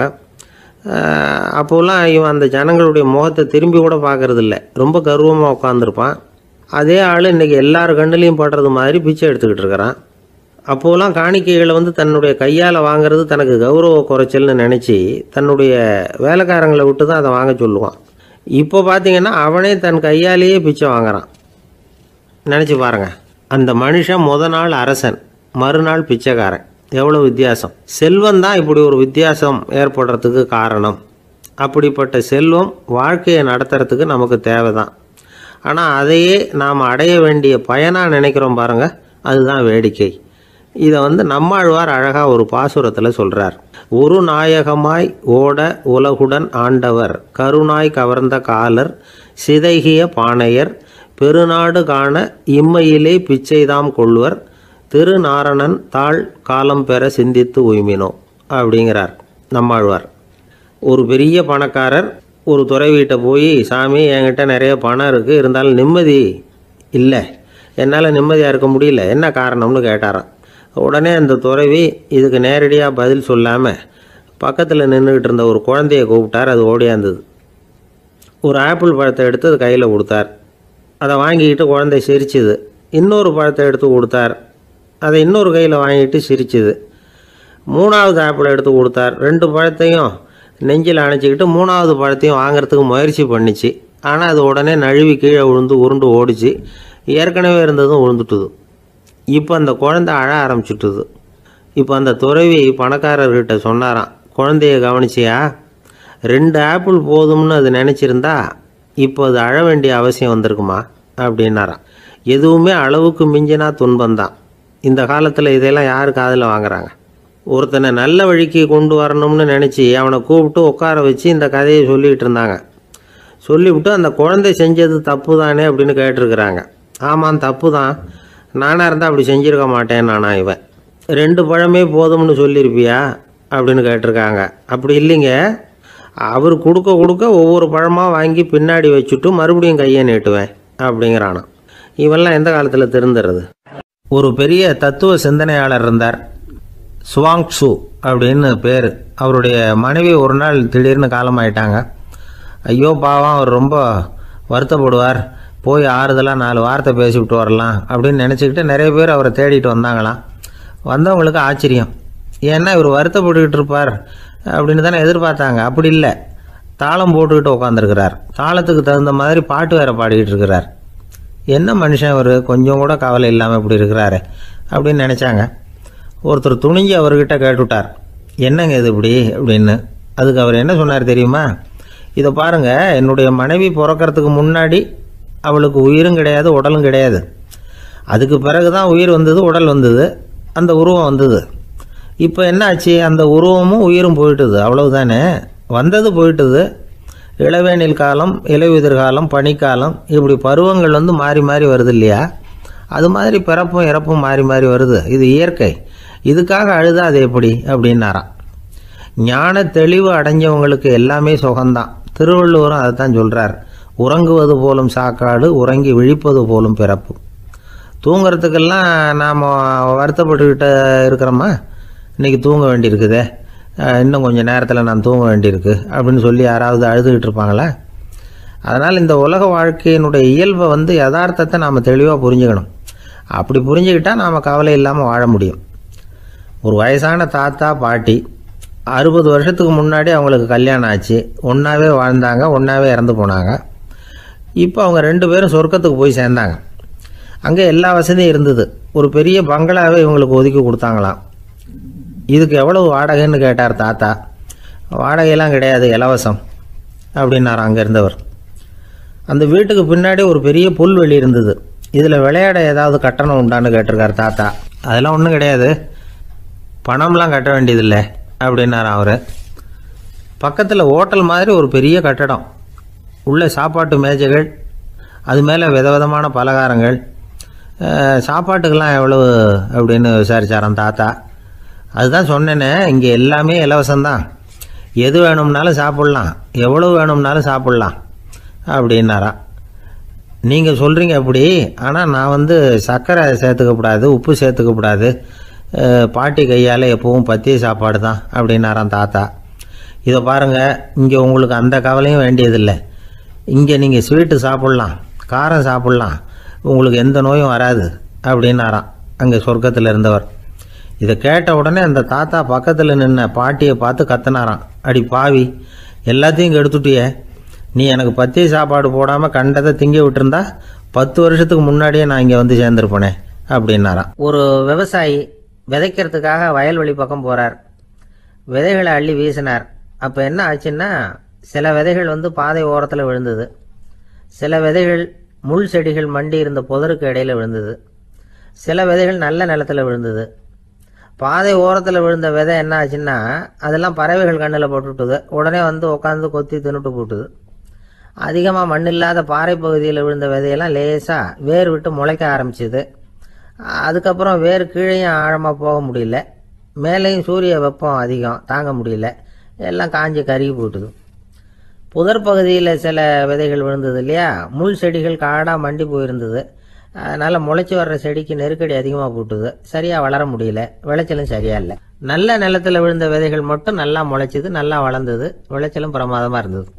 அப்போல்லாம் இவன் அந்த ஜனங்களுடைய முகத்தை திரும்பி கூட பார்க்கறதில்ல. ரொம்ப கர்வமாக உட்காந்துருப்பான். அதே ஆள் இன்றைக்கி எல்லார் கண்ணுலேயும் படுறது மாதிரி பிச்சை எடுத்துக்கிட்டு இருக்கிறான். அப்போலாம் காணிக்கைகளை தன்னுடைய கையால் வாங்கிறது தனக்கு கௌரவ குறைச்சல்னு நினச்சி தன்னுடைய வேலைக்காரங்களை விட்டு தான் அதை வாங்க சொல்லுவான். இப்போ பார்த்திங்கன்னா அவனே தன் கையாலேயே பிச்சை வாங்குறான். நினச்சி பாருங்கள். அந்த மனுஷன் நாள் அரசன், மறுநாள் பிச்சைக்காரன். எவ்வளோ வித்தியாசம். செல்வம் தான் இப்படி ஒரு வித்தியாசம் ஏற்படுறதுக்கு காரணம். அப்படிப்பட்ட செல்வம் வாழ்க்கையை நடத்துறதுக்கு நமக்கு தேவை தான். ஆனால் அதையே நாம் அடைய வேண்டிய பயனாக நினைக்கிறோம் பாருங்கள், அதுதான் வேடிக்கை. இதை நம்மாழ்வார் அழகாக ஒரு பாசுரத்தில் சொல்கிறார். ஒரு நாயகமாய் ஓட உலகுடன் ஆண்டவர் கருணாய் கவர்ந்த காலர் சிதைகிய பானையர் பெருநாடு காண இம்மையிலே பிச்சைதாம் கொள்வர் திருநாரணன் தாழ் காலம் பெற சிந்தித்து உய்மினோ அப்படிங்கிறார் நம்மாழ்வார். ஒரு பெரிய பணக்காரர் ஒரு துறவிகிட்ட போய், சாமி என்கிட்ட நிறைய பணம் இருக்குது, இருந்தாலும் நிம்மதி இல்லை, என்னால் நிம்மதியாக இருக்க முடியல, என்ன காரணம்னு கேட்டாராம். உடனே அந்த துறவி இதுக்கு நேரடியாக பதில் சொல்லாமல் பக்கத்தில் நின்றுக்கிட்டு இருந்த ஒரு குழந்தைய கூப்பிட்டார். அது ஓடியாந்தது. ஒரு ஆப்பிள் பழத்தை எடுத்து அது கையில் கொடுத்தார். அதை வாங்கிக்கிட்டு குழந்தை சிரிச்சுது. இன்னொரு பழத்தை எடுத்து கொடுத்தார். அதை இன்னொரு கையில் வாங்கிட்டு சிரிச்சுது. 3வது ஆப்பிளை எடுத்து கொடுத்தார். 2 பழத்தையும் நெஞ்சில் அணைச்சிக்கிட்டு 3வது பழத்தையும் வாங்கிறதுக்கு முயற்சி பண்ணிச்சு. ஆனால் அது உடனே நழுவி கீழே விழுந்து உருண்டு ஓடிச்சு. ஏற்கனவே இருந்ததும் விழுந்துட்டுது. இப்போ அந்த குழந்தை அழ ஆரம்பிச்சுட்டுது. இப்போ அந்த துறவி பணக்காரர்கிட்ட சொன்னாராம், குழந்தைய கவனிச்சியா, 2 ஆப்பிள் போதும்னு அது நினச்சிருந்தா இப்போ அது அழ வேண்டிய அவசியம் வந்திருக்குமா அப்படின்னாராம். எதுவுமே அளவுக்கு மிஞ்சினா துன்பந்தான். இந்த காலத்தில் இதெல்லாம் யார் காதில் வாங்குறாங்க? ஒருத்தனை நல்ல வழிக்கு கொண்டு வரணும்னு நினச்சி அவனை கூப்பிட்டு உட்கார வச்சு இந்த கதையை சொல்லிகிட்டு இருந்தாங்க. சொல்லிவிட்டு அந்த குழந்தை செஞ்சது தப்பு தானே அப்படின்னு கேட்டிருக்கிறாங்க. ஆமாம், தப்பு தான், நானாக இருந்தால் அப்படி செஞ்சுருக்க மாட்டேன் நானா இவன். 2 பழமே போதும்னு சொல்லியிருப்பியா அப்படின்னு கேட்டிருக்காங்க. அப்படி இல்லைங்க, அவர் கொடுக்க கொடுக்க ஒவ்வொரு பழமாக வாங்கி பின்னாடி வச்சுட்டு மறுபடியும் கையை நீட்டுவேன் அப்படிங்கிறானா. இவெல்லாம் எந்த காலத்தில் திருந்துறது? ஒரு பெரிய தத்துவ சிந்தனையாளர் இருந்தார், சுவாங்சு அப்படின்னு பேர். அவருடைய மனைவி ஒரு நாள் திடீர்னு காலமாயிட்டாங்க. ஐயோ பாவம், அவர் ரொம்ப வருத்தப்படுவார், போய் ஆறுதலாக 4 வார்த்தை பேசிவிட்டு வரலாம் அப்படின்னு நினச்சிக்கிட்டு நிறைய பேர் அவரை தேடிட்டு வந்தாங்களாம். வந்தவங்களுக்கு ஆச்சரியம், ஏன்னா இவர் வருத்தப்பட்டுக்கிட்டு இருப்பார் அப்படின்னு தானே எதிர்பார்த்தாங்க. அப்படி இல்லை, தாளம் போட்டுக்கிட்டு உட்காந்துருக்கிறார், தாளத்துக்கு தகுந்த மாதிரி பாட்டு வேறு பாடிக்கிட்டு இருக்கிறார். என்ன மனுஷன் அவர், கொஞ்சம் கூட கவலை இல்லாமல் இப்படி இருக்கிறாரு அப்படின்னு நினச்சாங்க. ஒருத்தர் துணிஞ்சு அவர்கிட்ட கேட்டுவிட்டார், என்னங்க இது இப்படி அப்படின்னு. அதுக்கு அவர் என்ன சொன்னார் தெரியுமா? இதை பாருங்கள், என்னுடைய மனைவி பிறக்கிறதுக்கு முன்னாடி அவளுக்கு உயிரும் கிடையாது, உடலும் கிடையாது. அதுக்கு பிறகு தான் உயிர் வந்தது, உடல் வந்தது, அந்த உருவம் வந்தது. இப்போ என்ன ஆச்சு? அந்த உருவமும் உயிரும் போயிட்டுது, அவ்வளவுதானே. வந்தது போயிட்டுது. இளவேனில் காலம், இலையுதிர் காலம், பனிக்காலம், இப்படி பருவங்கள் மாறி மாறி வருது இல்லையா? அது மாதிரி பிறப்பும் இறப்பும் மாறி மாறி வருது, இது இயற்கை. இதுக்காக அழுதா அது எப்படி அப்படின்னாராம். ஞான தெளிவு அடைஞ்சவங்களுக்கு எல்லாமே சுகம்தான். திருவள்ளுவரும் அதை தான் சொல்கிறார், உறங்குவது போலும் சாக்காடு, உறங்கி விழிப்பது போலும் பிறப்பு. தூங்கிறதுக்கெல்லாம் நாம் வருத்தப்பட்டுக்கிட்ட இருக்கிறோமா? இன்றைக்கி தூங்க வேண்டியிருக்குதே, இன்னும் கொஞ்சம் நேரத்தில் நான் தூங்க வேண்டியிருக்கு அப்படின்னு சொல்லி யாராவது அழுதுகிட்டு இருப்பாங்களா? அதனால் இந்த உலக வாழ்க்கையினுடைய இயல்பை யதார்த்தத்தை நாம் தெளிவாக புரிஞ்சுக்கணும். அப்படி புரிஞ்சுக்கிட்டால் நாம் கவலை இல்லாமல் வாழ முடியும். ஒரு வயசான தாத்தா பாட்டி 60 வருஷத்துக்கு முன்னாடி அவங்களுக்கு கல்யாணம் ஆச்சு, ஒன்றாவே வாழ்ந்தாங்க, ஒன்றாவே இறந்து போனாங்க. இப்போ அவங்க 2 பேரும் சொர்க்கத்துக்கு போய் சேர்ந்தாங்க. அங்கே எல்லா வசதியும் இருந்தது. ஒரு பெரிய பங்களாவே இவங்களுக்கு ஒதுக்கி கொடுத்தாங்களாம். இதுக்கு எவ்வளவு வாடகைன்னு கேட்டார் தாத்தா. வாடகையெல்லாம் கிடையாது, இலவசம் அப்படின்னார் அங்கே இருந்தவர். அந்த வீட்டுக்கு பின்னாடி ஒரு பெரிய புல்வெளி இருந்தது. இதில் விளையாட ஏதாவது கட்டணம் உண்டான்னு கேட்டிருக்கார் தாத்தா. அதெல்லாம் ஒன்றும் கிடையாது, பணம்லாம் கட்ட வேண்டியதில்லை அப்படின்னார் அவர். பக்கத்தில் ஹோட்டல் மாதிரி ஒரு பெரிய கட்டடம், உள்ள சாப்பாட்டு மேஜைகள், அது மேலே விதவிதமான பலகாரங்கள். சாப்பாட்டுக்கெல்லாம் எவ்வளவு அப்படின்னு விசாரித்தாராம் தாத்தா. அதுதான் சொன்னேனே, இங்கே எல்லாமே இலவசம்தான், எது வேணும்னாலும் சாப்பிட்லாம், எவ்வளவு வேணும்னாலும் சாப்பிட்லாம் அப்படின்னாராம். நீங்கள் சொல்கிறீங்க அப்படி, ஆனால் நான் சர்க்கரை சேர்த்துக்கக்கூடாது, உப்பு சேர்த்துக்கக்கூடாது, பாட்டி கையால் எப்பவும் பத்திய சாப்பாடு தான் அப்படின்னாராம் தாத்தா. இதை பாருங்கள், இங்கே உங்களுக்கு அந்த கவலையும் வேண்டியதில்லை. இங்கே நீங்கள் ஸ்வீட்டு சாப்பிட்லாம், காரம் சாப்பிட்லாம், உங்களுக்கு எந்த நோயும் வராது அப்படின்னாராம் அங்கே சொர்க்கத்தில் இருந்தவர். இதை கேட்ட உடனே அந்த தாத்தா பக்கத்தில் நின்ன பாட்டியை பார்த்து கத்தினாராம், அடி பாவி, எல்லாத்தையும் கெடுத்துட்டியே, நீ எனக்கு பத்திய சாப்பாடு போடாமல் கண்டதை திங்க விட்டுருந்தா 10 வருஷத்துக்கு முன்னாடியே நான் இங்கே சேர்ந்துருப்பேனே அப்படின்னாராம். ஒரு விவசாயி விதைக்கிறதுக்காக வயல்வெளி பக்கம் போகிறார். விதைகளை அள்ளி வீசினார். அப்போ என்ன ஆச்சுன்னா, சில விதைகள் பாதை ஓரத்தில் விழுந்தது, சில விதைகள் முள் செடிகள் மண்டி இருந்த புதருக்கு இடையில் விழுந்தது, சில விதைகள் நல்ல நிலத்தில் விழுந்தது. பாதை ஓரத்தில் விழுந்த விதை என்ன ஆச்சுன்னா, அதெல்லாம் பறவைகள் கண்ணில் போட்டுவிட்டுது. உடனே உட்காந்து கொத்தி தின்னுட்டு போட்டுது. அதிகமாக மண் இல்லாத பாறை பகுதியில் விழுந்த விதையெல்லாம் லேசாக வேர் விட்டு முளைக்க ஆரம்பிச்சிது. அதுக்கப்புறம் வேர் கீழேயும் ஆழமாக போக முடியல, மேலேயும் சூரிய வெப்பம் அதிகம் தாங்க முடியல, எல்லாம் காஞ்சி கருகி போட்டுது. புதர் பகுதியில் சில விதைகள் விழுந்தது இல்லையா, முள் செடிகள் காடாக மண்டி போயிருந்தது. அதனால் முளைச்சி வர்ற செடிக்கு நெருக்கடி அதிகமாக போட்டுது, சரியாக வளர முடியல, விளைச்சலும் சரியாக இல்லை. நல்ல நிலத்தில் விழுந்த விதைகள் மட்டும் நல்லா முளைச்சிது, நல்லா வளர்ந்தது, விளைச்சலும் பிரமாதமாக இருந்தது.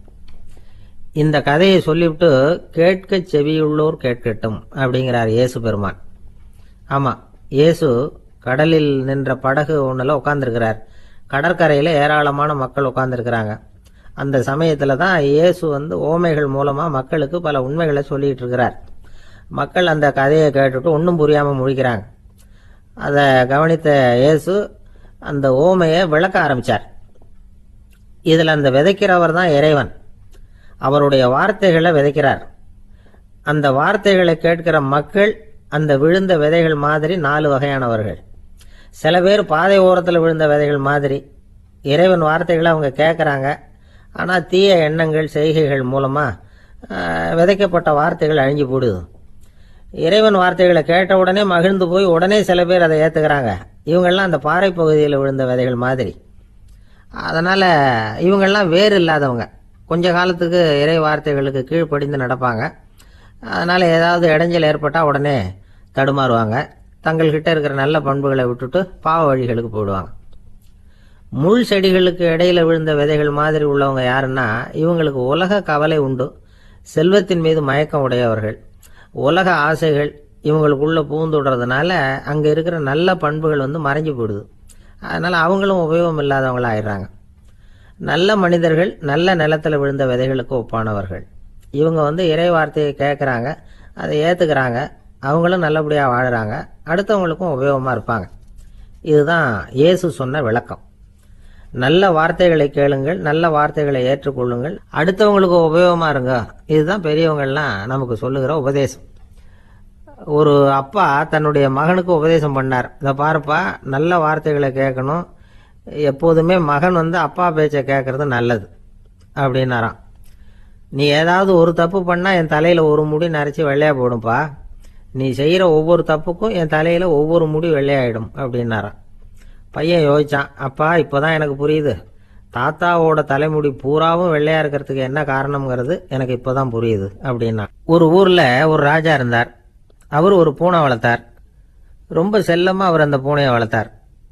இந்த கதையை சொல்லிவிட்டு கேட்க செவியுள்ளோர் கேட்கட்டும் அப்படிங்கிறார் இயேசு பெருமான். ஆமாம், இயேசு கடலில் நின்ற படகு ஒன்றில் உட்காந்துருக்கிறார். கடற்கரையில் ஏராளமான மக்கள் உட்காந்துருக்கிறாங்க. அந்த சமயத்தில் தான் இயேசு ஓமைகள் மூலமாக மக்களுக்கு பல உண்மைகளை சொல்லிகிட்டு இருக்கிறார். மக்கள் அந்த கதையை கேட்டுட்டு ஒன்றும் புரியாமல் முழிக்கிறாங்க. அதை கவனித்த இயேசு அந்த ஓமையை விளக்க ஆரம்பித்தார். இதில் அந்த விதைக்கிறவர் தான் இறைவன், அவருடைய வார்த்தைகளை விதைக்கிறார். அந்த வார்த்தைகளை கேட்கிற மக்கள் அந்த விழுந்த விதைகள் மாதிரி 4 வகையானவர்கள். சில பேர் பாதை ஓரத்தில் விழுந்த விதைகள் மாதிரி, இறைவன் வார்த்தைகளை அவங்க கேட்குறாங்க, ஆனால் தீய எண்ணங்கள் செய்கைகள் மூலமாக விதைக்கப்பட்ட வார்த்தைகள் அழிஞ்சு போடுது. இறைவன் வார்த்தைகளை கேட்ட உடனே மகிழ்ந்து போய் உடனே சில பேர் அதை ஏற்றுக்கிறாங்க. இவங்கெல்லாம் அந்த பாறை பகுதியில் விழுந்த விதைகள் மாதிரி. அதனால் இவங்கெல்லாம் வேறு இல்லாதவங்க. கொஞ்ச காலத்துக்கு இறை வார்த்தைகளுக்கு கீழ்ப்படிந்து நடப்பாங்க. அதனால் ஏதாவது இடைஞ்சல் ஏற்பட்டால் உடனே தடுமாறுவாங்க. தங்கள்கிட்ட இருக்கிற நல்ல பண்புகளை விட்டுட்டு பாவ வழிகளுக்கு போயிடுவாங்க. முள் செடிகளுக்கு இடையில விழுந்த விதைகள் மாதிரி உள்ளவங்க யாருன்னா, இவங்களுக்கு உலக கவலை உண்டு, செல்வத்தின் மீது மயக்கம் உடையவர்கள், உலக ஆசைகள் இவங்களுக்குள்ள பூந்துடுறதுனால அங்கே இருக்கிற நல்ல பண்புகள் மறைஞ்சு போயிடுது. அதனால் அவங்களும் உபயோகம் இல்லாதவங்களா ஆயிடுறாங்க. நல்ல மனிதர்கள் நல்ல நிலத்தில் விழுந்த விதைகளுக்கு ஒப்பானவர்கள். இவங்க இறை வார்த்தையை கேட்குறாங்க, அதை ஏற்றுக்கிறாங்க, அவங்களும் நல்லபடியாக வாழுறாங்க, அடுத்தவங்களுக்கும் உபயோகமாக இருப்பாங்க. இதுதான் இயேசு சொன்ன விளக்கம். நல்ல வார்த்தைகளை கேளுங்கள், நல்ல வார்த்தைகளை ஏற்றுக்கொள்ளுங்கள், அடுத்தவங்களுக்கு உபயோகமாக இருங்க. இதுதான் பெரியவங்கள்லாம் நமக்கு சொல்லுகிற உபதேசம். ஒரு அப்பா தன்னுடைய மகனுக்கு உபதேசம் பண்ணார். இதை பாருப்பா, நல்ல வார்த்தைகளை கேட்கணும், எப்போதுமே மகன் அப்பா பேச்சை கேட்கறது நல்லது அப்படின்னாராம். நீ ஏதாவது ஒரு தப்பு பண்ணால் என் தலையில் ஒரு முடி நரைச்சி வெள்ளையா போடும்பா, நீ செய்கிற ஒவ்வொரு தப்புக்கும் என் தலையில் ஒவ்வொரு முடி வெள்ளையாயிடும் அப்படின்னாராம். பையன் யோசிச்சான், அப்பா இப்போதான் எனக்கு புரியுது, தாத்தாவோட தலைமுடி பூராவும் வெள்ளையா இருக்கிறதுக்கு என்ன காரணம்ங்கிறது எனக்கு இப்போதான் புரியுது அப்படின்னா. ஒரு ஊரில் ஒரு ராஜா இருந்தார். அவர் ஒரு பூனை வளர்த்தார். ரொம்ப செல்லமாக அவர் அந்த பூனையை வளர்த்தார்.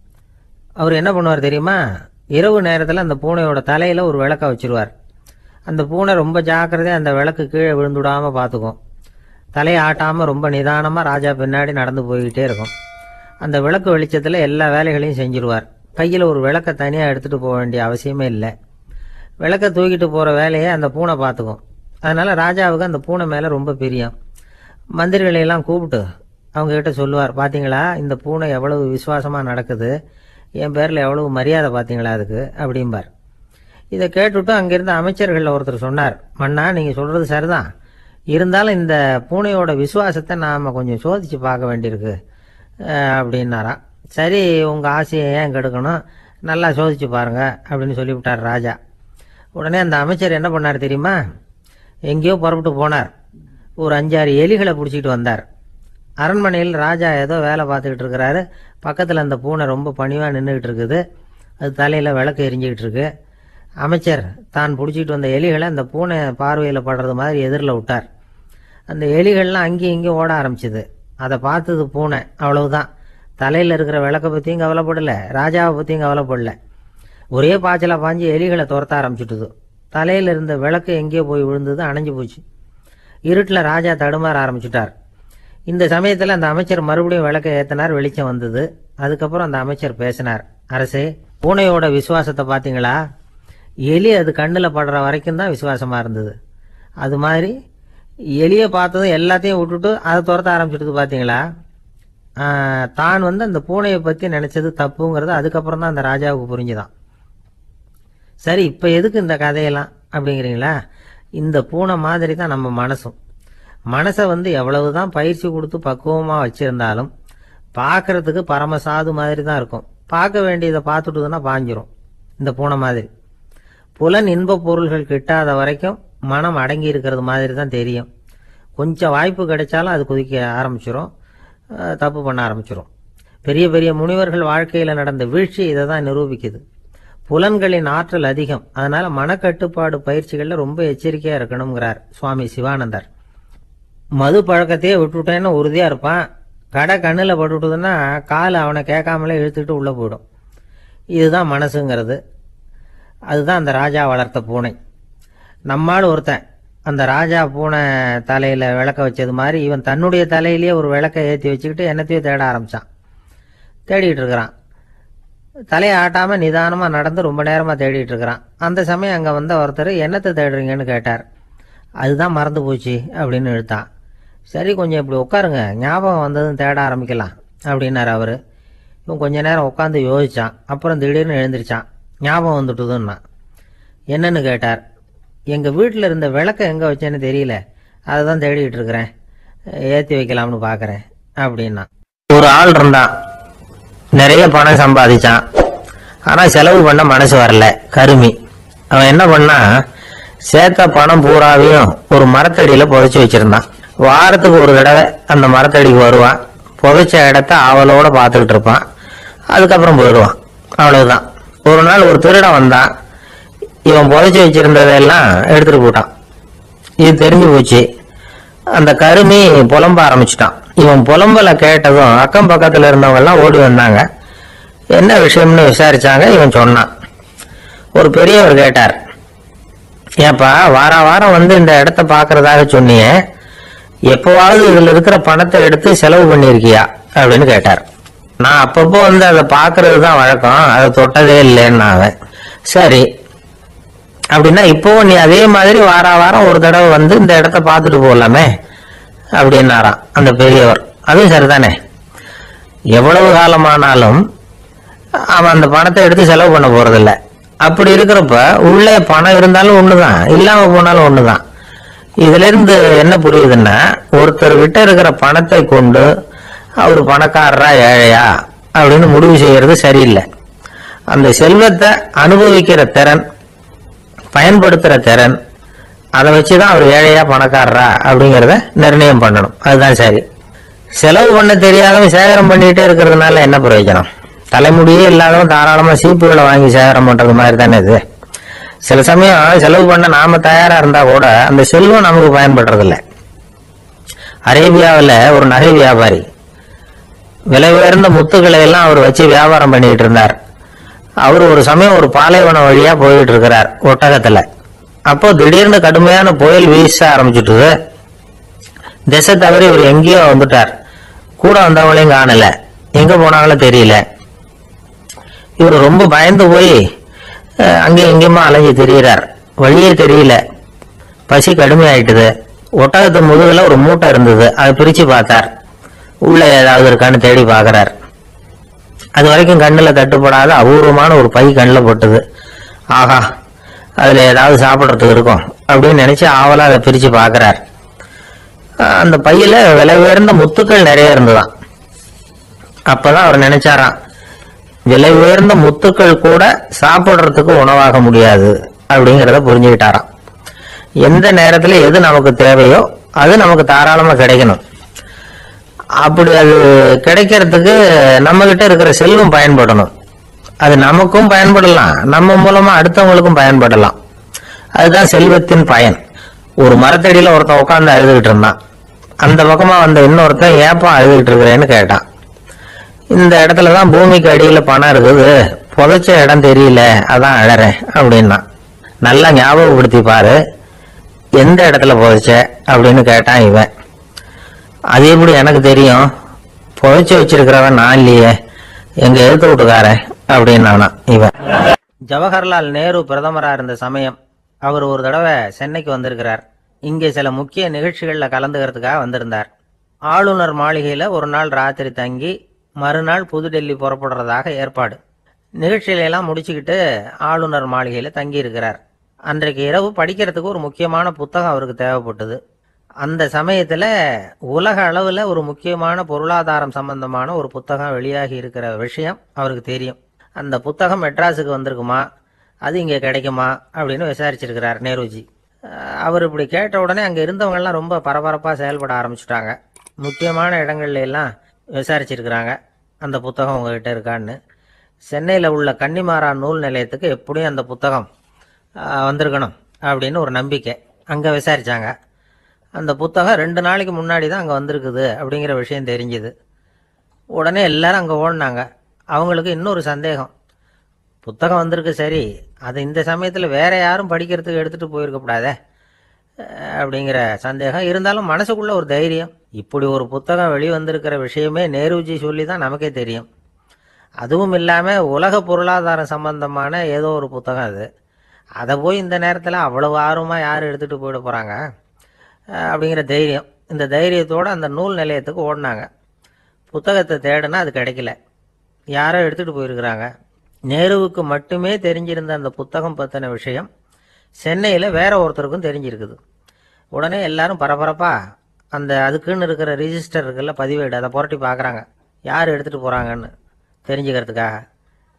அவர் என்ன பண்ணுவார் தெரியுமா? இரவு நேரத்தில் அந்த பூனையோட தலையில் ஒரு விளக்க வச்சிருவார். அந்த பூனை ரொம்ப ஜாக்கிரதையாக அந்த விளக்கு கீழே விழுந்துடாமல் பார்த்துக்கும். தலையை ஆட்டாமல் ரொம்ப நிதானமாக ராஜா பின்னாடி நடந்து போய்கிட்டே இருக்கும். அந்த விளக்கு வெளிச்சத்தில் எல்லா வேலைகளையும் செஞ்சிருவார். கையில் ஒரு விளக்கை தனியாக எடுத்துகிட்டு போக வேண்டிய அவசியமே இல்லை. விளக்கை தூக்கிட்டு போகிற வேலையை அந்த பூனை பார்த்துக்கும். அதனால் ராஜாவுக்கு அந்த பூனை மேலே ரொம்ப பிரியம். மந்திரிகளையெல்லாம் கூப்பிட்டு அவங்கக்கிட்ட சொல்லுவார், பார்த்தீங்களா இந்த பூனை எவ்வளவு விசுவாசமாக நடக்குது, என் பேரில் எவ்வளவு மரியாதை பார்த்தீங்களா அதுக்கு அப்படிம்பார். இதை கேட்டுவிட்டு அங்கிருந்த அமைச்சர்களில் ஒருத்தர் சொன்னார், மன்னா நீங்கள் சொல்கிறது சரிதான், இருந்தாலும் இந்த பூனையோட விசுவாசத்தை நாம் கொஞ்சம் சோதித்து பார்க்க வேண்டியிருக்கு அப்படின்னாராம். சரி, உங்கள் ஆசையை ஏன் கெடுக்கணும், நல்லா சோதிச்சு பாருங்க அப்படின்னு சொல்லிவிட்டார் ராஜா. உடனே அந்த அமைச்சர் என்ன பண்ணார் தெரியுமா? எங்கேயோ புறப்பட்டு போனார். ஒரு 5-6 எலிகளை பிடிச்சிக்கிட்டு வந்தார். அரண்மனையில் ராஜா ஏதோ வேலை பார்த்துக்கிட்டு இருக்கிறாரு. பக்கத்தில் அந்த பூனை ரொம்ப பணிவாக நின்றுக்கிட்டு இருக்குது. அது தலையில் விளக்கு எரிஞ்சிக்கிட்டு இருக்கு. அமைச்சர் தான் பிடிச்சிக்கிட்டு வந்த எலிகளை அந்த பூனை பார்வையில் படுறது மாதிரி எதிரில் விட்டார். அந்த எலிகள்லாம் அங்கேயும் இங்கேயும் ஓட ஆரம்பிச்சுது. அதை பார்த்தது பூனை, அவ்வளவுதான். தலையில் இருக்கிற விளக்கை பற்றியும் கவலைப்படலை, ராஜாவை பற்றியும் கவலைப்படலை. ஒரே பாய்ச்சலாக பாஞ்சு எலிகளை துரத்த ஆரம்பிச்சுட்டுது. தலையில் இருந்த விளக்கு எங்கேயோ போய் விழுந்தது, அணைஞ்சு போச்சு. இருட்டில் ராஜா தடுமாற ஆரம்பிச்சுட்டார். இந்த சமயத்தில் அந்த அமைச்சர் மறுபடியும் விளக்கை ஏற்றினார். வெளிச்சம் வந்தது. அதுக்கப்புறம் அந்த அமைச்சர் பேசினார், அரசே, பூனையோட விசுவாசத்தை பார்த்தீங்களா? எலி அது கண்ணில் படுற வரைக்கும் தான் விசுவாசமாக இருந்தது. அது மாதிரி எலியை பார்த்ததும் எல்லாத்தையும் விட்டுட்டு அதை துரத்த ஆரம்பிச்சுட்டு பார்த்தீங்களா? தான் அந்த பூனையை பற்றி நினச்சது தப்புங்கிறது அதுக்கப்புறம் தான் அந்த ராஜாவுக்கு புரிஞ்சுதான். சரி, இப்போ எதுக்கு இந்த கதையெல்லாம் அப்படிங்கிறீங்களா? இந்த பூனை மாதிரி தான் நம்ம மனசும். மனசை எவ்வளவு தான் பயிற்சி கொடுத்து பக்குவமாக வச்சுருந்தாலும் பார்க்குறதுக்கு பரமசாது மாதிரி தான் இருக்கும். பார்க்க வேண்டியதை பார்த்துட்டுதுன்னா பாஞ்சிரும். இந்த பூனை மாதிரி புலன் இன்ப பொருள்கள் கிட்டாத வரைக்கும் மனம் அடங்கி இருக்கிறது மாதிரி தான் தெரியும். கொஞ்சம் வாய்ப்பு கிடைச்சாலும் அது குதிக்க ஆரம்பிச்சிடும், தப்பு பண்ண ஆரம்பிச்சிடும். பெரிய பெரிய முனிவர்கள் வாழ்க்கையில் நடந்த வீழ்ச்சி இதை தான் நிரூபிக்குது. புலன்களின் ஆற்றல் அதிகம். அதனால் மனக்கட்டுப்பாடு பயிற்சிகளில் ரொம்ப எச்சரிக்கையாக இருக்கணுங்கிறார் சுவாமி சிவானந்தர். மது பழக்கத்தையே விட்டுவிட்டேன்னு உறுதியாக இருப்பான். கடை கண்ணில் பட்டுவிட்டதுன்னா கால் அவனை கேட்காமலே இழுத்துக்கிட்டு உள்ளே போயிடும். இதுதான் மனசுங்கிறது. அதுதான் அந்த ராஜா வளர்த்த பூனை. நம்மால் ஒருத்தன் அந்த ராஜா பூனை தலையில் விளக்க வச்சது மாதிரி இவன் தன்னுடைய தலையிலேயே ஒரு விளக்கை ஏற்றி வச்சுக்கிட்டு என்னத்தையோ தேட ஆரம்பித்தான். தேடிக்கிட்டு இருக்கிறான். தலையை ஆட்டாமல் நிதானமாக நடந்து ரொம்ப நேரமாக தேடிட்டு இருக்கிறான். அந்த சமயம் அங்கே வந்த ஒருத்தர், என்னத்தை தேடுறீங்கன்னு கேட்டார். அதுதான் மறந்து போச்சு அப்படின்னு இழுத்தான். சரி, கொஞ்சம் இப்படி உட்காருங்க, ஞாபகம் வந்ததுன்னு தேட ஆரம்பிக்கலாம் அப்படின்னார் அவர். இவன் கொஞ்ச நேரம் உட்காந்து யோசித்தான். அப்புறம் திடீர்னு எழுந்திரிச்சான். ஞாபகம் வந்துட்டுதுன்னா. என்னன்னு கேட்டார். எங்கள் வீட்டில் இருந்த விளக்கை எங்கே வச்சேன்னு தெரியல, அதை தான் தேடிக்கிட்டு இருக்கிறேன், ஏற்றி வைக்கலாம்னு பார்க்குறேன் அப்படின்னா. ஒரு ஆள் இருந்தான், நிறைய பணம் சம்பாதிச்சான். ஆனால் செலவு பண்ண மனசு வரல, கருமி. அவன் என்ன பண்ணா, சேர்த்த பணம் பூராவையும் ஒரு மரத்தடியில் புதைச்சி வச்சிருந்தான். வாரத்துக்கு ஒரு தடவை அந்த மரத்தடிக்கு வருவான். புதைச்ச இடத்த ஆவலோட பார்த்துக்கிட்டு இருப்பான். அதுக்கப்புறம் போயிடுவான். அவ்வளவுதான். ஒரு நாள் ஒரு திருடன் வந்தான். இவன் புதைச்சி வச்சிருந்ததெல்லாம் எடுத்துட்டு போட்டான். இது தெரிஞ்சு போச்சு. அந்த கருமி புலம்ப ஆரம்பிச்சுட்டான். இவன் புலம்பலை கேட்டதும் அக்கம் பக்கத்தில் இருந்தவங்க எல்லாம் ஓடி வந்தாங்க. என்ன விஷயம்னு விசாரிச்சாங்க. இவன் சொன்னான். ஒரு பெரியவர் கேட்டார், ஏப்பா வாரம் வந்து இந்த இடத்த பார்க்கறதாக சொன்னியே, எப்பவாவது இதுல இருக்கிற பணத்தை எடுத்து செலவு பண்ணிருக்கியா அப்படின்னு கேட்டார். நான் அப்பப்போ வந்து அதை பார்க்கறது தான் வழக்கம், அதை தொட்டதே இல்லைன்னு. அவன் சரி அப்படின்னா இப்போவும் நீ அதே மாதிரி வாரம் ஒரு தடவை வந்து இந்த இடத்த பார்த்துட்டு போகலாமே அப்படின்னாராம் அந்த பெரியவர். அதுவும் சரிதானே, எவ்வளவு காலமானாலும் அவன் அந்த பணத்தை எடுத்து செலவு பண்ண போறதில்ல. அப்படி இருக்கிறப்ப உள்ளே பணம் இருந்தாலும் ஒண்ணுதான், இல்லாம போனாலும் ஒண்ணுதான். இதுல இருந்து என்ன புரியுதுன்னா, ஒருத்தர் கிட்ட இருக்கிற பணத்தை கொண்டு அவர் பணக்காரரா ஏழையா அப்படின்னு முடிவு செய்யறது சரியில்லை. அந்த செல்வத்தை அனுபவிக்கிற திறன், பயன்படுத்துற திறன், அதை வச்சுதான் அவர் ஏழையா பணக்காரரா அப்படிங்கிறத நிர்ணயம் பண்ணணும். அதுதான் சரி. செலவு பண்ண தெரியாதவன் சேகரம் பண்ணிட்டே இருக்கிறதுனால என்ன பிரயோஜனம்? தலைமுடியே இல்லாதவன் தாராளமா சீப்புகளை வாங்கி சேகரம் பண்றது மாதிரி தானே இது. சில சமயம் செலவு பண்ண நாம தயாரா இருந்தா கூட அந்த செல்வம் நமக்கு பயன்படுறதில்லை. அரேபியாவில் ஒரு நகை வியாபாரி விலை உயர்ந்த முத்துக்களை எல்லாம் அவர் வச்சு வியாபாரம் பண்ணிட்டு இருந்தார். அவர் ஒரு சமயம் ஒரு பாலைவனம் வழியா போயிட்டு இருக்கிறார் ஒட்டகத்துல. அப்போ திடீர்னு கடுமையான புயல் வீச ஆரம்பிச்சுட்டு திசை தவறி இவர் எங்கேயோ வந்துட்டார். கூட வந்தவங்களையும் காணல, எங்க போனாங்களோ தெரியல. இவர் ரொம்ப பயந்து போய் அங்கேயும் எங்கேயுமா அலைஞ்சு திரியிறார். வழியே தெரியல. பசி கடுமையாயிட்டுது. ஒட்டகத்து முதுகுல ஒரு மூட்டை இருந்தது. அதை பிரிச்சு பார்த்தார். உள்ள ஏதாவது இருக்கான்னு தேடி பார்க்கிறார். அது வரைக்கும் கண்ணில் தட்டுப்படாத அபூர்வமான ஒரு பை கண்ணில் போட்டுது. ஆஹா, அதுல ஏதாவது சாப்பிட்றதுக்கு இருக்கும் அப்படின்னு நினைச்சு ஆவலா அதை பிரிச்சு பார்க்கிறார். அந்த பையில விலை உயர்ந்த முத்துக்கள் நிறைய இருந்துதான். அப்பதான் அவர் நினைச்சாராம், விலை உயர்ந்த முத்துக்கள் கூட சாப்பிட்றதுக்கு உணவாக முடியாது அப்படிங்கிறத புரிஞ்சுக்கிட்டாராம். எந்த நேரத்துல எது நமக்கு தேவையோ அது நமக்கு தாராளமா கிடைக்கணும். அப்படி அது கிடைக்கிறதுக்கு நம்ம கிட்ட இருக்கிற செல்வம் பயன்படணும். அது நமக்கும் பயன்படலாம், நம்ம மூலமா அடுத்தவங்களுக்கும் பயன்படலாம். அதுதான் செல்வத்தின் பயன். ஒரு மரத்தடியில ஒருத்தன் உட்காந்து அழுதுகிட்டு இருந்தான். அந்த பக்கமா வந்த இன்னொருத்தன் ஏப்பா அழுதுகிட்டு இருக்கிறேன்னு கேட்டான். இந்த இடத்துலதான் பூமிக்கு அடியில பணம் இருக்குது, புதைச்ச இடம் தெரியல, அதான் அழறேன் அப்படின்னா. நல்லா ஞாபகப்படுத்தி பாரு, எந்த இடத்துல புதைச்ச அப்படின்னு கேட்டான் இவன். அது எப்படி எனக்கு தெரியும், புதைச்சு வச்சிருக்கிறவன் நான் இல்லையே, எங்க எழுத்து விட்டுக்காரன் அப்படின்னானா இவன். ஜவஹர்லால் நேரு பிரதமரா இருந்த சமயம் அவர் ஒரு தடவை சென்னைக்கு வந்திருக்கிறார். இங்கே சில முக்கிய நிகழ்ச்சிகள்ல கலந்துக்கிறதுக்காக வந்திருந்தார். ஆளுநர் மாளிகையில ஒரு நாள் ராத்திரி தங்கி மறுநாள் புதுடெல்லி புறப்படுறதாக ஏற்பாடு. நிகழ்ச்சியிலெல்லாம் முடிச்சுக்கிட்டு ஆளுநர் மாளிகையில தங்கி இருக்கிறார். அன்றைக்கு இரவு படிக்கிறதுக்கு ஒரு முக்கியமான புத்தகம் அவருக்கு தேவைப்பட்டது. அந்த சமயத்துல உலக அளவுல ஒரு முக்கியமான பொருளாதாரம் சம்பந்தமான ஒரு புத்தகம் வெளியாகி இருக்கிற விஷயம் அவருக்கு தெரியும். அந்த புத்தகம் மெட்ராஸுக்கு வந்திருக்குமா, அது இங்கே கிடைக்குமா அப்படின்னு விசாரிச்சிருக்கிறார் நேருஜி. அவர் இப்படி கேட்ட உடனே அங்கே இருந்தவங்கெல்லாம் ரொம்ப பரபரப்பாக செயல்பட ஆரம்பிச்சுட்டாங்க. முக்கியமான இடங்கள்ல எல்லாம் விசாரிச்சிருக்கிறாங்க, அந்த புத்தகம் உங்ககிட்ட இருக்கான்னு. சென்னையில் உள்ள கன்னிமாரா நூல் நிலையத்துக்கு எப்படியும் அந்த புத்தகம் வந்திருக்கணும் அப்படின்னு ஒரு நம்பிக்கை. அங்கே விசாரித்தாங்க. அந்த புத்தகம் 2 நாளைக்கு முன்னாடி தான் அங்கே வந்திருக்குது அப்படிங்கிற விஷயம் தெரிஞ்சுது. உடனே எல்லாரும் அங்கே ஓடினாங்க. அவங்களுக்கு இன்னொரு சந்தேகம், புத்தகம் வந்திருக்கு சரி, அது இந்த சமயத்தில் வேற யாரும் படிக்கிறதுக்கு எடுத்துகிட்டு போயிருக்கக்கூடாதே அப்படிங்கிற சந்தேகம் இருந்தாலும் மனசுக்குள்ள ஒரு தைரியம். இப்படி ஒரு புத்தகம் வெளிவந்திருக்கிற விஷயமே நேருஜி சொல்லி தான் நமக்கே தெரியும். அதுவும் இல்லாமல் உலக பொருளாதாரம் சம்பந்தமான ஏதோ ஒரு புத்தகம் அது. அதை போய் இந்த நேரத்தில் அவ்வளவு ஆர்வமாக யார் எடுத்துகிட்டு போயிட போகிறாங்க அப்படிங்கிற தைரியம். இந்த தைரியத்தோடு அந்த நூல் நிலையத்துக்கு ஓடினாங்க. புத்தகத்தை தேடினா அது கிடைக்கல, யாரோ எடுத்துகிட்டு போயிருக்கிறாங்க. நேருவுக்கு மட்டுமே தெரிஞ்சிருந்த அந்த புத்தகம் பற்றின விஷயம் சென்னையில் வேற ஒருத்தருக்கும் தெரிஞ்சிருக்குது. உடனே எல்லாரும் பரபரப்பாக அந்த அதுக்குன்னு இருக்கிற ரிஜிஸ்டர் இருக்குல்ல, பதிவேடு, அதை புரட்டி பார்க்குறாங்க யார் எடுத்துகிட்டு போகிறாங்கன்னு தெரிஞ்சுக்கிறதுக்காக.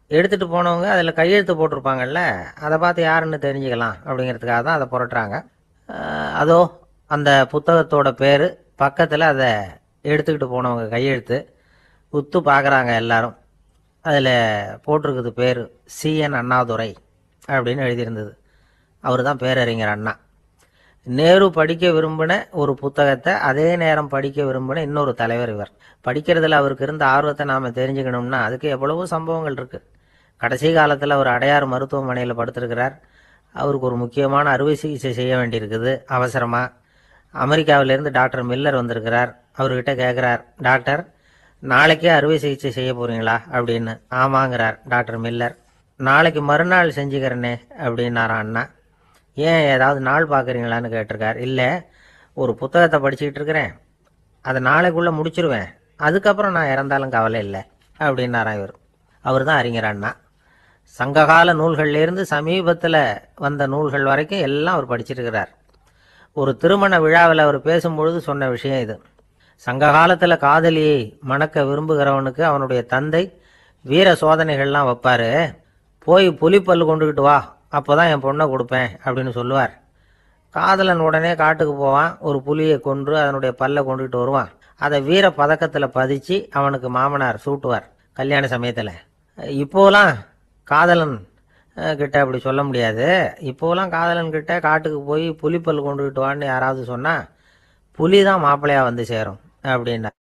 எடுத்துகிட்டு போனவங்க அதில் கையெழுத்து போட்டிருப்பாங்கல்ல, அதை பார்த்து யாருன்னு தெரிஞ்சுக்கலாம் அப்படிங்கிறதுக்காக தான் அதை புரட்டுறாங்க. அதோ அந்த புத்தகத்தோட பேர் பக்கத்தில் அதை எடுத்துக்கிட்டு போனவங்க கையெழுத்து உத்து பார்க்குறாங்க எல்லாரும். அதில் போட்டிருக்குது பேர் CN அண்ணாதுரை அப்படின்னு எழுதியிருந்தது. அவர் தான் பேரறிஞர் அண்ணா. நேரு படிக்க விரும்பின ஒரு புத்தகத்தை அதே நேரம் படிக்க விரும்பின இன்னொரு தலைவர் இவர். படிக்கிறதுல அவருக்கு இருந்த ஆர்வத்தை நாம் தெரிஞ்சுக்கணும்னா அதுக்கு எவ்வளவோ சம்பவங்கள் இருக்குது. கடைசி காலத்தில் அவர் அடையார் மருத்துவமனையில் படுத்திருக்கிறார். அவருக்கு ஒரு முக்கியமான அறுவை சிகிச்சை செய்ய வேண்டியிருக்குது அவசரமாக. அமெரிக்காவிலேருந்து டாக்டர் மில்லர் வந்திருக்கிறார். அவர்கிட்ட கேட்குறார், டாக்டர் நாளைக்கே அறுவை சிகிச்சை செய்ய போகிறீங்களா அப்படின்னு. ஆமாங்கிறார் டாக்டர் மில்லர். நாளைக்கு மறுநாள் செஞ்சுக்கிறேனே அப்படின்னாரான் அண்ணா. ஏன் ஏதாவது நாள் பார்க்குறீங்களான்னு கேட்டிருக்கார். இல்லை, ஒரு புத்தகத்தை படிச்சுக்கிட்டு இருக்கிறேன், அதை நாளைக்குள்ளே முடிச்சிருவேன், அதுக்கப்புறம் நான் இறந்தாலும் கவலை இல்லை அப்படின்னாரான் இவர். அவர் தான் அறிஞர் அண்ணா. சங்ககால நூல்கள்லேருந்து சமீபத்தில் வந்த நூல்கள் வரைக்கும் எல்லாம் அவர் படிச்சிருக்கிறார். ஒரு திருமண விழாவில் அவர் பேசும்பொழுது சொன்ன விஷயம் இது. சங்க காலத்தில் காதலியை மணக்க விரும்புகிறவனுக்கு அவனுடைய தந்தை வீர சோதனைகள்லாம் வைப்பார். போய் புலிப்பல்லு கொண்டுக்கிட்டு வா, அப்போ தான் என் பொண்ணை கொடுப்பேன் அப்படின்னு சொல்லுவார். காதலன் உடனே காட்டுக்கு போவான், ஒரு புலியை கொன்று அதனுடைய பல்லை கொண்டுகிட்டு வருவான். அதை வீர பதக்கத்தில் பதிச்சு அவனுக்கு மாமனார் சூட்டுவார் கல்யாண சமயத்தில். இப்போலாம் காதலன் கிட்ட அப்படி சொல்ல முடியாது. இப்போலாம் காதலன் கிட்ட காட்டுக்கு போய் புலிப்பல் கொண்டுகிட்டு வான்னு யாராவது சொன்னால் புலி தான் மாப்பிள்ளையாக வந்து சேரும் அப்படின்னா.